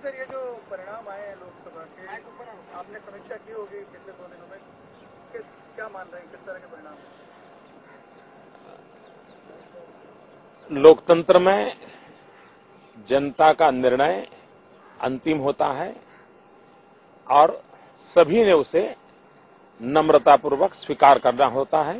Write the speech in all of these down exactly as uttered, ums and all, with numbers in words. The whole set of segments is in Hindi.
सर, ये जो परिणाम आए हैं लोकसभा के, आपने समीक्षा की होगी पिछले दो दिनों में, किस क्या मान रहे हैं, किस तरह के परिणाम? लोकतंत्र में जनता का निर्णय अंतिम होता है और सभी ने उसे नम्रतापूर्वक स्वीकार करना होता है।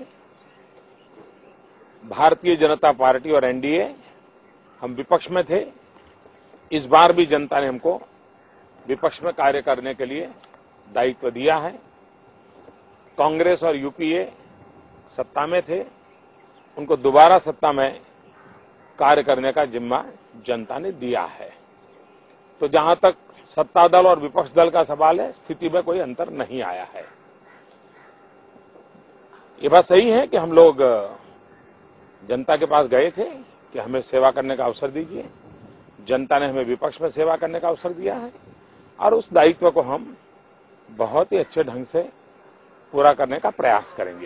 भारतीय जनता पार्टी और एनडीए, हम विपक्ष में थे। इस बार भी जनता ने हमको विपक्ष में कार्य करने के लिए दायित्व दिया है। कांग्रेस और यूपीए सत्ता में थे, उनको दोबारा सत्ता में कार्य करने का जिम्मा जनता ने दिया है। तो जहां तक सत्ता दल और विपक्ष दल का सवाल है, स्थिति में कोई अंतर नहीं आया है। ये बात सही है कि हम लोग जनता के पास गए थे कि हमें सेवा करने का अवसर दीजिए। जनता ने हमें विपक्ष में सेवा करने का अवसर दिया है और उस दायित्व को हम बहुत ही अच्छे ढंग से पूरा करने का प्रयास करेंगे।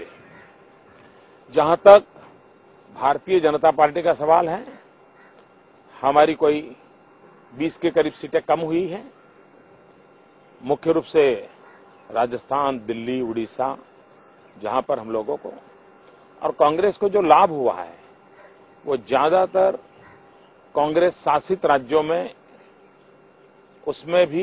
जहां तक भारतीय जनता पार्टी का सवाल है, हमारी कोई बीस के करीब सीटें कम हुई हैं, मुख्य रूप से राजस्थान, दिल्ली, उड़ीसा, जहां पर हम लोगों को और कांग्रेस को जो लाभ हुआ है वो ज्यादातर कांग्रेस शासित राज्यों में, उसमें भी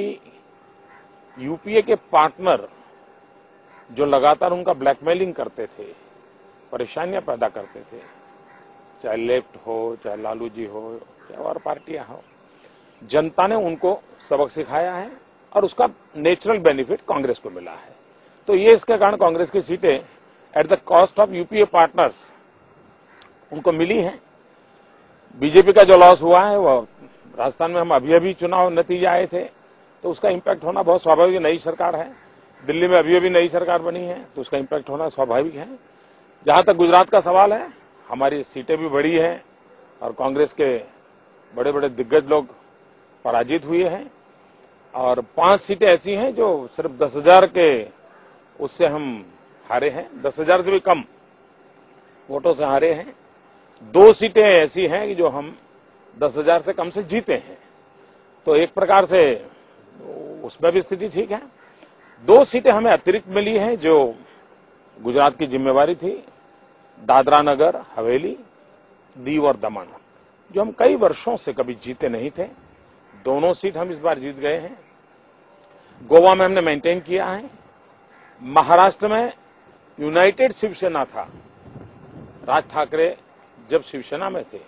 यूपीए के पार्टनर जो लगातार उनका ब्लैकमेलिंग करते थे, परेशानियां पैदा करते थे, चाहे लेफ्ट हो, चाहे लालू जी हो, चाहे और पार्टियां हो, जनता ने उनको सबक सिखाया है और उसका नेचुरल बेनिफिट कांग्रेस को मिला है। तो ये इसके कारण कांग्रेस की सीटें at the cost of UPA partners उनको मिली हैं। बीजेपी का जो लॉस हुआ है वो राजस्थान में, हम अभी अभी चुनाव नतीजे आए थे तो उसका इम्पैक्ट होना बहुत स्वाभाविक है। नई सरकार है, दिल्ली में अभी अभी नई सरकार बनी है तो उसका इम्पैक्ट होना स्वाभाविक है। जहां तक गुजरात का सवाल है, हमारी सीटें भी बढ़ी हैं और कांग्रेस के बड़े बड़े दिग्गज लोग पराजित हुए हैं और पांच सीटें ऐसी हैं जो सिर्फ दस हजार के उससे हम हारे हैं, दस हजार से भी कम वोटों से हारे हैं। दो सीटें ऐसी हैं कि जो हम दस हजार से कम से जीते हैं। तो एक प्रकार से उसमें भी स्थिति ठीक है। दो सीटें हमें अतिरिक्त मिली हैं जो गुजरात की जिम्मेवारी थी, दादरा नगर हवेली, दीव और दमन, जो हम कई वर्षों से कभी जीते नहीं थे। दोनों सीट हम इस बार जीत गए हैं। गोवा में हमने मेंटेन किया है। महाराष्ट्र में यूनाइटेड शिवसेना था, राज ठाकरे जब शिवसेना में थे,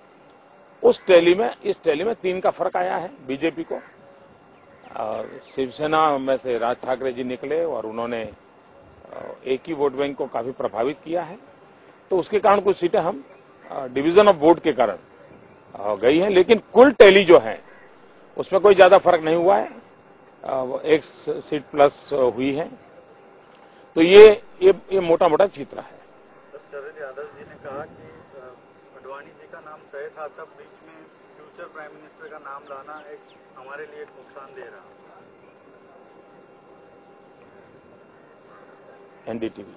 उस टैली में इस टैली में तीन का फर्क आया है बीजेपी को। शिवसेना में से राज ठाकरे जी निकले और उन्होंने एक ही वोट बैंक को काफी प्रभावित किया है। तो उसके कारण कुछ सीटें हम डिवीजन ऑफ वोट के कारण गई हैं, लेकिन कुल टैली जो है उसमें कोई ज्यादा फर्क नहीं हुआ है, एक सीट प्लस हुई है। तो ये ये, ये मोटा मोटा चित्र है। शरद यादव जी ने कहा कि अडवाणी जी का नाम तय था, तब बीच में फ्यूचर प्राइम मिनिस्टर का नाम लाना एक हमारे लिए नुकसान दे रहा। एनडीटीवी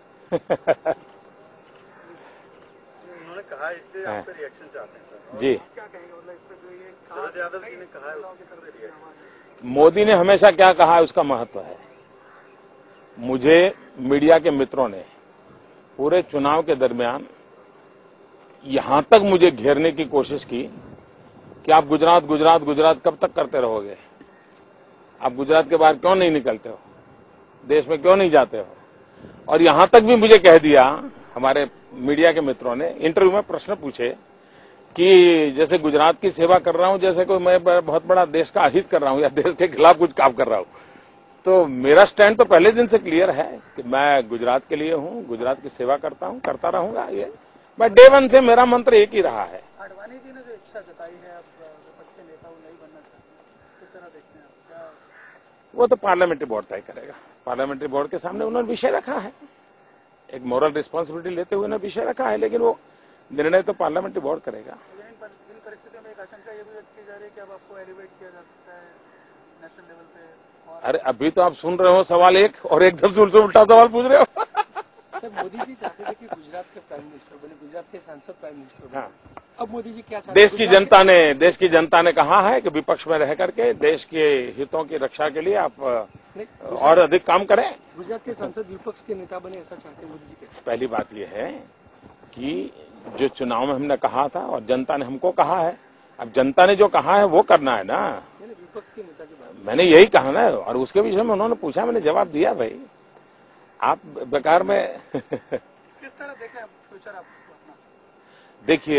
उन्होंने कहा, इसलिए आपका रिएक्शन चाहते हैं सर। जी, क्या कहेंगे, मतलब इस पर जो ये शरद यादव जी ने कहा है उसके तरफ रिएक्शन? मोदी ने हमेशा क्या कहा है उसका महत्व है। मुझे मीडिया के मित्रों ने पूरे चुनाव के दरमियान यहां तक मुझे घेरने की कोशिश की कि आप गुजरात गुजरात गुजरात कब तक करते रहोगे, आप गुजरात के बाहर क्यों नहीं निकलते हो, देश में क्यों नहीं जाते हो। और यहां तक भी मुझे कह दिया, हमारे मीडिया के मित्रों ने इंटरव्यू में प्रश्न पूछे कि जैसे गुजरात की सेवा कर रहा हूं, जैसे कोई मैं बहुत बड़ा देश का अहित कर रहा हूं या देश के खिलाफ कुछ काम कर रहा हूं। तो मेरा स्टैंड तो पहले दिन से क्लियर है कि मैं गुजरात के लिए हूं, गुजरात की सेवा करता हूं, करता रहूंगा। ये मैं डे वन से मेरा मंत्र एक ही रहा है। आडवाणी जी ने जो इच्छा जताई है, अब विपक्ष के नेता वो नहीं बनना चाहते, किस तरह देखते हैं आप? क्या वो तो पार्लियामेंट्री बोर्ड तय करेगा। पार्लियामेंट्री बोर्ड के सामने उन्होंने विषय रखा है, एक मोरल रिस्पॉन्सिबिलिटी लेते हुए उन्होंने विषय रखा है, लेकिन वो निर्णय तो पार्लियामेंट्री बोर्ड करेगा। इन परिस्थितियों में एक आशंका ये भी व्यक्त की जा रही है कि अब आपको एलिवेट किया जा सकता है नेशनल लेवल पे। और अरे अभी तो आप सुन रहे हो सवाल एक और एकदम से उल्टा सवाल पूछ रहे हो। सर मोदी जी चाहते थे कि गुजरात के प्राइम मिनिस्टर बने, गुजरात के सांसद प्राइम मिनिस्टर बने। हाँ। अब मोदी जी क्या चाहते हैं? देश की जनता ने देश की जनता ने कहा है कि विपक्ष में रह करके देश के हितों की रक्षा के लिए आप और अधिक काम करें। गुजरात के सांसद विपक्ष के नेता बने, ऐसा चाहते हैं मोदी जी के। पहली बात यह है कि जो चुनाव में हमने कहा था और जनता ने हमको कहा है, अब जनता ने जो कहा है वो करना है ना। विपक्ष के नेता के बारे में मैंने यही कहा ना, और उसके विषय में उन्होंने पूछा, मैंने जवाब दिया। भाई आप बेकार में किस तरह देखें फ्यूचर आप अपना? देखिए,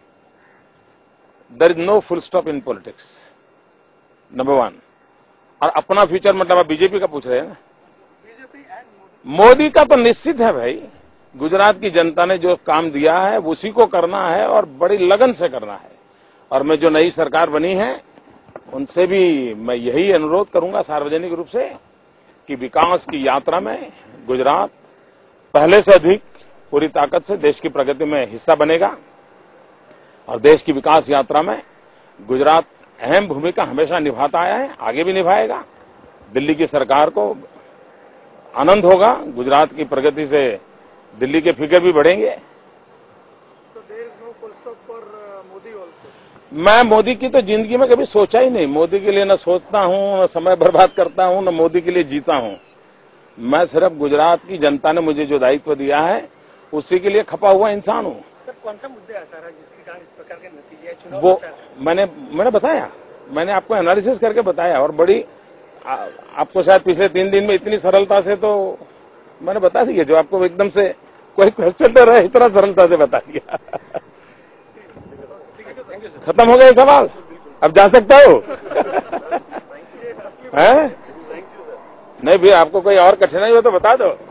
there is no full stop in politics, number one. और अपना फ्यूचर मतलब आप बीजेपी का पूछ रहे हैं ना? बीजेपी एंड मोदी का तो निश्चित है भाई। गुजरात की जनता ने जो काम दिया है उसी को करना है और बड़ी लगन से करना है। और मैं जो नई सरकार बनी है उनसे भी मैं यही अनुरोध करूंगा सार्वजनिक रूप से कि विकास की यात्रा में गुजरात पहले से अधिक पूरी ताकत से देश की प्रगति में हिस्सा बनेगा और देश की विकास यात्रा में गुजरात अहम भूमिका हमेशा निभाता आया है, आगे भी निभाएगा। दिल्ली की सरकार को आनंद होगा, गुजरात की प्रगति से दिल्ली के फिगर भी बढ़ेंगे। So there is no full stop for uh, Modi also. मैं मोदी की तो जिंदगी में कभी सोचा ही नहीं। मोदी के लिए न सोचता हूं, न समय बर्बाद करता हूं, न मोदी के लिए जीता हूं। मैं सिर्फ गुजरात की जनता ने मुझे जो दायित्व दिया है उसी के लिए खपा हुआ इंसान हूं। सर कौन सा मुद्दे असर है जिसके कारण इस प्रकार के नतीजे चुनाव वो मैंने मैंने बताया, मैंने आपको एनालिसिस करके बताया। और बड़ी आ, आपको शायद पिछले तीन दिन में इतनी सरलता से तो मैंने बता दिया, जो आपको एकदम से कोई क्वेश्चन न रहे इतना सरलता से बता दिया। खत्म हो गए सवाल, अब जा सकते हो? हैं? नहीं भैया, आपको कोई और कठिनाई हो तो बता दो।